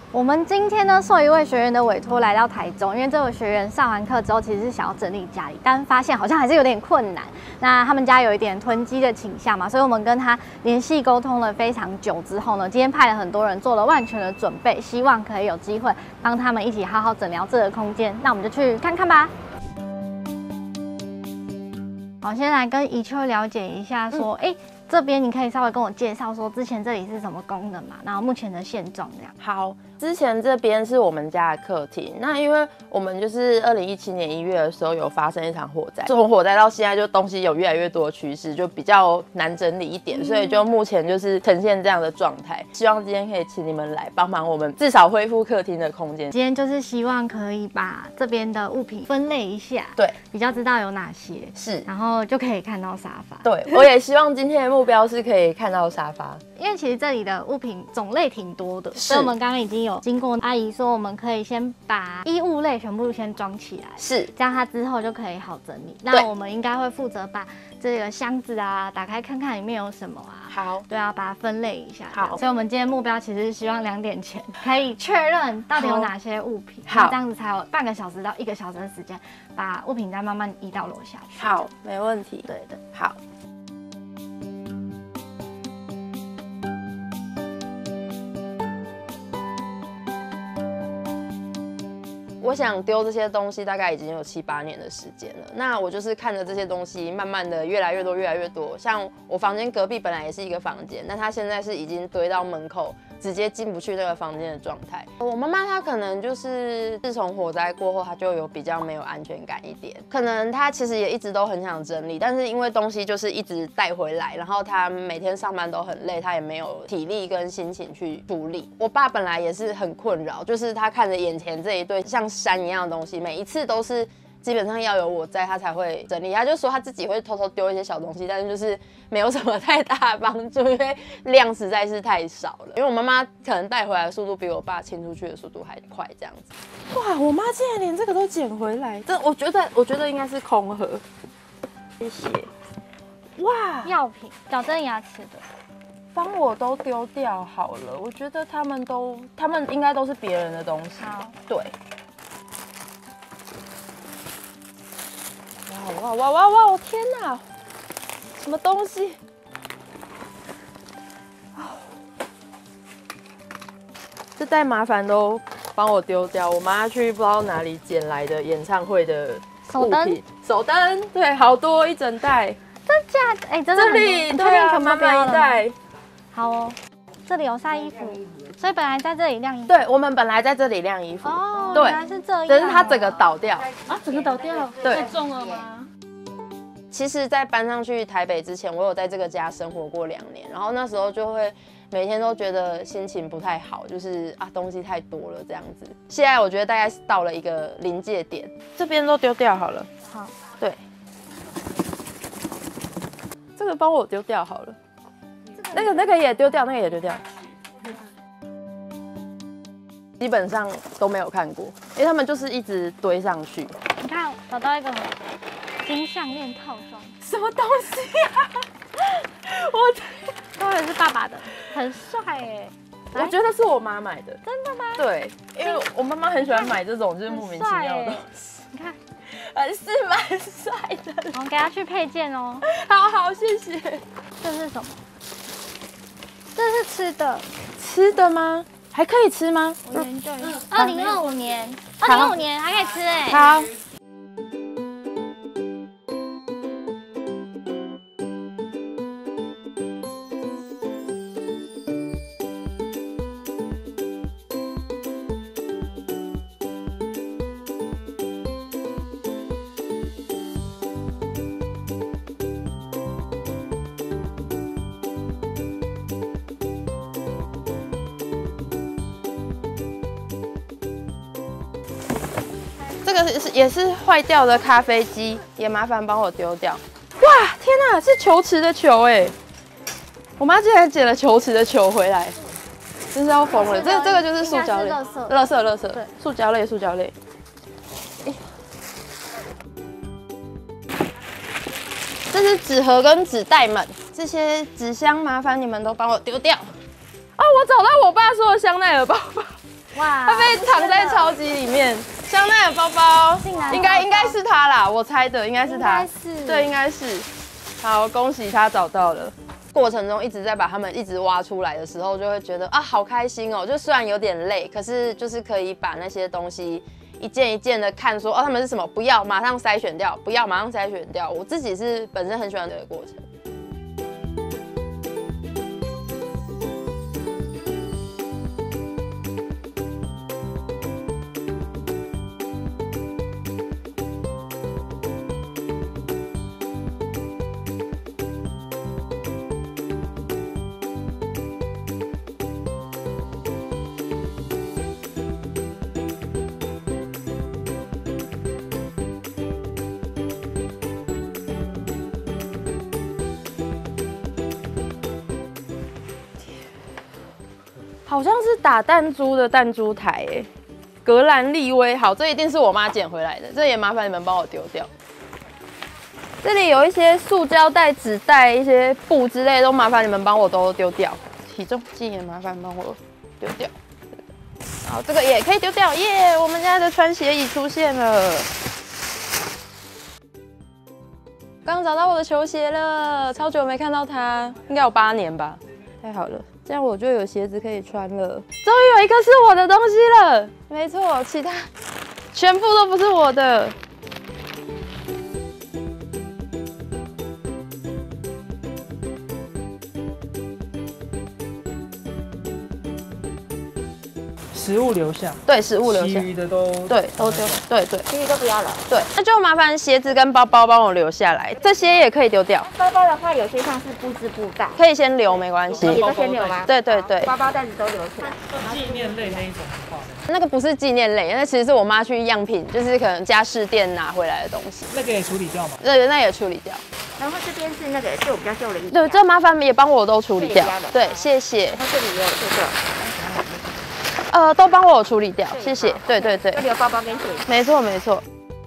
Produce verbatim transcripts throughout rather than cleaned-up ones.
我们今天呢，受一位学员的委托来到台中，因为这位学员上完课之后，其实是想要整理家里，但发现好像还是有点困难。那他们家有一点囤积的倾向嘛，所以我们跟他联系沟通了非常久之后呢，今天派了很多人做了万全的准备，希望可以有机会帮他们一起好好诊疗这个空间。那我们就去看看吧。好，先来跟宜秋了解一下，说，哎、嗯。这边你可以稍微跟我介绍说，之前这里是什么功能嘛？然后目前的现状这样。 好，之前这边是我们家的客厅。那因为我们就是二零一七年一月的时候有发生一场火灾，从火灾到现在就东西有越来越多的趋势，就比较难整理一点，所以就目前就是呈现这样的状态。希望今天可以请你们来帮忙我们，至少恢复客厅的空间。 今天就是希望可以把这边的物品分类一下， 对， 比较知道有哪些是， 然后就可以看到沙发。 对，我也希望今天的目标是可以看到沙发， 因为其实这里的物品种类挺多的，所以我们刚刚已经有经过阿姨说，我们可以先把衣物类全部先装起来， 是， 这样它之后就可以好整理。那我们应该会负责把这个箱子啊打开看看里面有什么啊， 好， 对啊，把它分类一下。 好， 所以我们今天目标其实是希望两点前可以确认到底有哪些物品，好，这样子才有半个小时到一个小时的时间把物品再慢慢移到楼下去。 好，没问题。 对的， 好。我想丢这些东西大概已经有七八年的时间了。那我就是看着这些东西慢慢的越来越多，越来越多。像我房间隔壁本来也是一个房间，但它现在是已经堆到门口，直接进不去那个房间的状态。我妈妈她可能就是自从火灾过后，她就有比较没有安全感一点。可能她其实也一直都很想整理，但是因为东西就是一直带回来，然后她每天上班都很累，她也没有体力跟心情去处理。我爸本来也是很困扰，就是他看着眼前这一堆像山一样的东西，每一次都是基本上要有我在，他才会整理。他就说他自己会偷偷丢一些小东西，但是就是没有什么太大的帮助，因为量实在是太少了。因为我妈妈可能带回来的速度比我爸清出去的速度还快，这样子。哇，我妈竟然连这个都捡回来，这我觉得我觉得应该是空盒。谢谢。哇， 药品、矫正牙齿的。 帮我都丢掉好了，我觉得他们都，他们应该都是别人的东西。 好， 对。哇哇哇哇哇！我天哪，什么东西？这袋麻烦都帮我丢掉。我妈去不知道哪里捡来的演唱会的手灯， 手灯，对，好多一整袋。 真假？哎、欸，真的这里对啊，妈妈一袋。 好哦，这里有晒衣服，所以本来在这里晾衣服。 对，我们本来在这里晾衣服。 哦， 对， 原来是这样。 可是它整个倒掉啊，整个倒掉， 对， 太重了吗？ 其实，在搬上去台北之前，我有在这个家生活过两年，然后那时候就会每天都觉得心情不太好，就是啊东西太多了这样子。现在我觉得大概是到了一个临界点，这边都丢掉好了。 好， 对，这个帮我丢掉好了。那个那个也丢掉，那个也丢掉。基本上都没有看过，因为他们就是一直堆上去。 你看，找到一个金项链套装， 什么东西呀、啊？我当然是爸爸的，很帅哎。 我觉得是我妈买的。 真的吗？ 对，因为我妈妈很喜欢买这种就是莫名其妙的东西。 你看， 还是蛮帅的。 我给他去配件哦。 好好，谢谢。 这是什么？这是吃的， 吃的吗？还可以吃吗？ 我研究一下。二零二五年，二零二五年还可以吃哎。 好。这个是也是坏掉的咖啡机，也麻烦帮我丢掉。哇，天哪，是球池的球哎！我妈竟然捡了球池的球回来，真是要疯了。这这个就是塑胶类，垃圾垃圾，对，塑胶类塑胶类。欸、这是纸盒跟纸袋们，这些纸箱麻烦你们都帮我丢掉。啊，我找到我爸说的香奈儿包包。 哇， 它被藏在超级里面。香奈儿包包，应该应该是它啦，我猜的应该是它。 是， 对，应该是。好，恭喜他找到了。过程中一直在把它们一直挖出来的时候，就会觉得啊，好开心哦！就虽然有点累，可是就是可以把那些东西一件一件的看说，哦，他们是什么，不要马上筛选掉，不要马上筛选掉。我自己是本身很喜欢这个过程。好像是打弹珠的弹珠台哎，格兰利威，好，这一定是我妈捡回来的，这也麻烦你们帮我丢掉。这里有一些塑胶袋、纸袋、一些布之类，都麻烦你们帮我都丢掉。体重计也麻烦帮我丢掉。好，这个也可以丢掉，耶！我们家的穿鞋椅出现了。刚找到我的球鞋了，超久没看到它，应该有八年吧。太好了。这样我就有鞋子可以穿了，终于有一个是我的东西了。没错，其他全部都不是我的。 食物留下， 对，食物留下， 其余的都对都丢，对对， 其余都不要了。 对，那就麻烦鞋子跟包包帮我留下来，这些也可以丢掉。 包包的话，有些像是布织布袋， 可以先留，没关系。 也都先留吗？ 对对对， 包包袋子都留起来。 纪念类那一种的话， 那个不是纪念类，那其实是我妈去样品，就是可能家饰店拿回来的东西。 那个也处理掉吗？ 对，那也处理掉。 然后这边是那个是我比较旧的衣服。 对，这麻烦也帮我都处理掉。对，谢谢。 然后这里也有这个。 呃，都帮我处理掉，谢谢。对对对， 就留包包跟鞋子。 没错没错。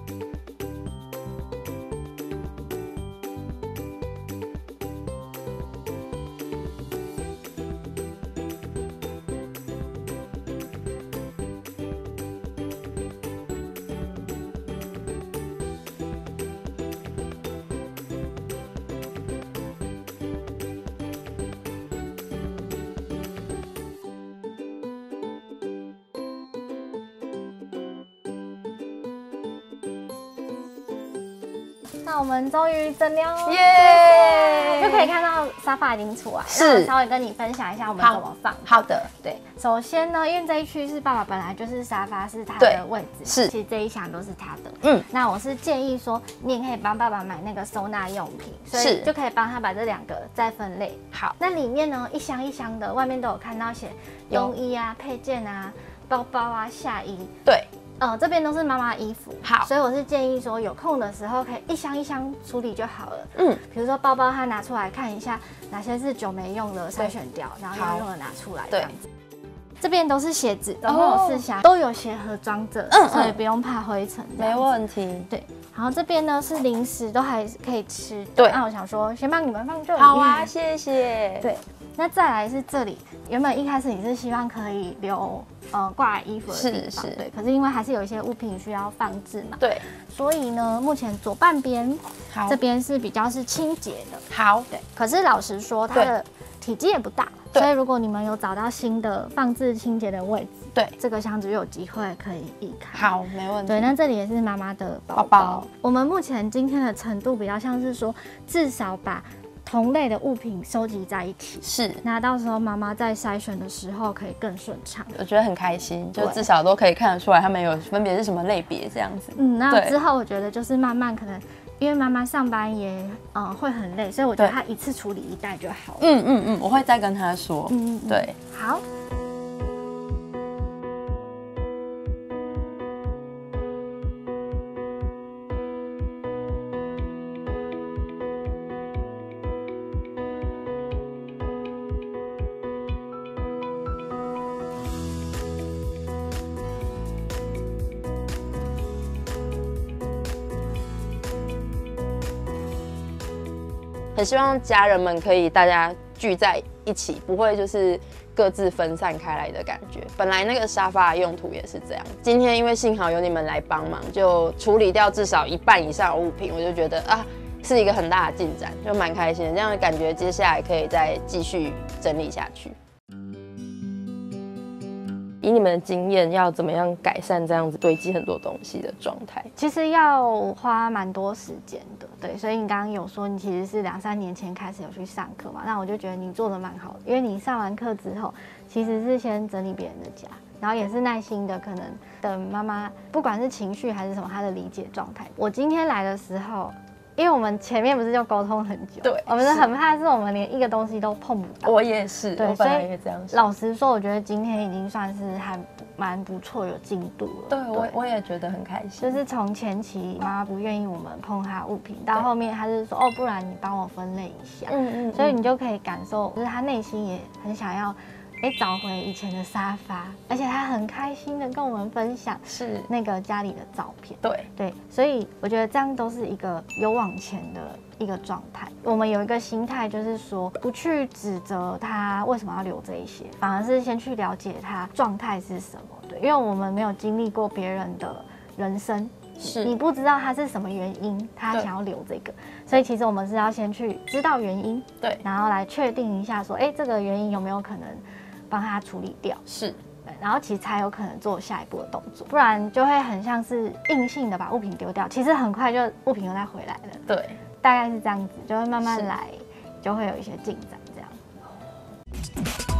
那我们终于整理哦， 耶！ 就可以看到沙发已经出来。 是， 那我稍微跟你分享一下我们怎么放。 好的， 对。首先呢，因为这一区是爸爸本来就是沙发是他的位置， 是， 其实这一墙都是他的。 嗯。 那我是建议说，你也可以帮爸爸买那个收纳用品，所以就可以帮他把这两个再分类。 好。 那里面呢，一箱一箱的，外面都有看到写泳衣啊、配件啊、包包啊、下衣。 对。 呃，这边都是妈妈衣服， 好， 所以我是建议说有空的时候可以一箱一箱处理就好了。 嗯， 比如说包包，它拿出来看一下哪些是久没用的筛选掉，然后要用的拿出来这样子。这边都是鞋子，总共有四箱，都有鞋盒装着，嗯，所以不用怕灰尘。 没问题。 对，然后这边呢是零食，都还可以吃。 对， 那我想说先帮你们放这里。 好啊，谢谢。 对。那再来是这里，原本一开始你是希望可以留呃挂衣服的地方，对，可是因为还是有一些物品需要放置嘛， 对， 所以呢，目前左半边这边是比较是清洁的， 好， 对，可是老实说，它的体积也不大，所以如果你们有找到新的放置清洁的位置， 对， 这个箱子就有机会可以移开。 好，没问题。 对，那这里也是妈妈的包包。我们目前今天的程度比较像是说，至少把同类的物品收集在一起， 是， 那到时候妈妈在筛选的时候可以更顺畅。 我觉得很开心，就至少都可以看得出来他们有分别是什么类别这样子。 嗯，那之后我觉得就是慢慢可能，因为妈妈上班也嗯、呃、会很累，所以我觉得她一次处理一袋就好了。 嗯嗯嗯，我会再跟她说。嗯嗯，对， 好。 很希望家人们可以大家聚在一起，不会就是各自分散开来的感觉。本来那个沙发的用途也是这样，今天因为幸好有你们来帮忙，就处理掉至少一半以上的物品，我就觉得啊，是一个很大的进展，就蛮开心的。这样的感觉，接下来可以再继续整理下去。以你们的经验，要怎么样改善这样子堆积很多东西的状态？ 其实要花蛮多时间的，对，所以你刚刚有说你其实是两三年前开始有去上课嘛，那我就觉得你做的蛮好的，因为你上完课之后，其实是先整理别人的家，然后也是耐心的，可能等妈妈不管是情绪还是什么，她的理解状态。我今天来的时候。因为我们前面不是就沟通很久， 对， 我们是很怕是我们连一个东西都碰不到。 我也是， 对， 我本来也这样想。 老实说，我觉得今天已经算是还蛮不错，有进度了。 对，我我也觉得很开心。 就是从前期妈妈不愿意我们碰她物品，到后面她是说哦，不然你帮我分类一下。嗯嗯。所以你就可以感受，就是她内心也很想要。哎，找回以前的沙发，而且他很开心的跟我们分享是那个家里的照片。 对对，所以我觉得这样都是一个有往前的一个状态。我们有一个心态，就是说不去指责他为什么要留这一些，反而是先去了解他状态是什么。对，因为我们没有经历过别人的人生。是你不知道他是什么原因，他想要留这个，所以其实我们是要先去知道原因，对，然后来确定一下说，哎，这个原因有没有可能帮他处理掉？是，对，然后其实才有可能做下一步的动作，不然就会很像是硬性的把物品丢掉，其实很快就物品又再回来了。对，大概是这样子，就会慢慢来，就会有一些进展这样。